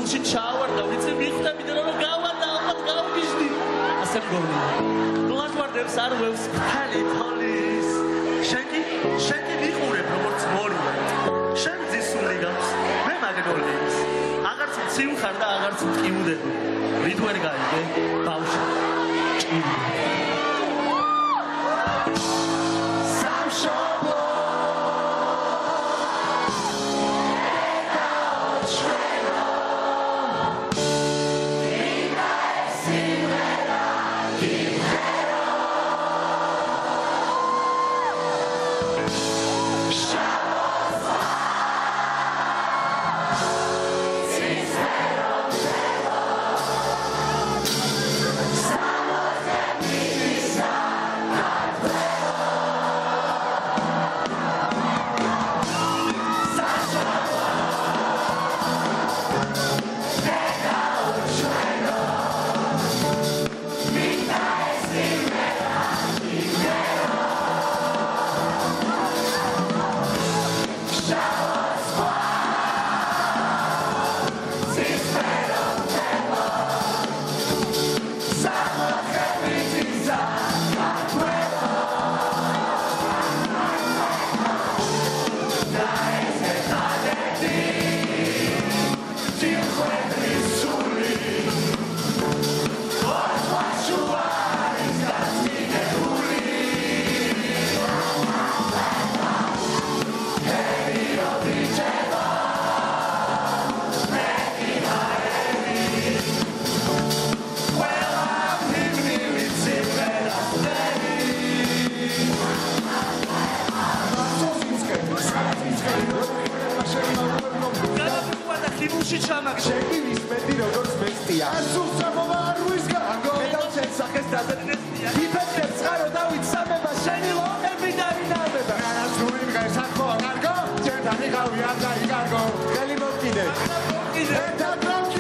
გულში ჩავარდა, ვიცი მიხვდები და რომ გავარდა, ალბათ გავგიჟდი. ასე მგონი. ლაჟვარდებს არ ვევს ფალი თოლის. შენ კი მიყურებ როგორც მორია. შენ ძისული გავს, მე მაგნოლიის. აღარც მცივ ხარ და აღარც მტკიუდები. რით ვერ გაიგე, ბავშვი. შეგივის მეტი როგორც მესტია ასუსამოვა არ ვისგანგო მეტალჩენ სახეს დაზედინესტია იფეთქებს წყარო დავით სამება შენი ლოყები დაინავება რანაცური მღერს ახო კარგო ჩემთან იყავი არ დაიკარგო ხელი მოკიდე ერთად რომ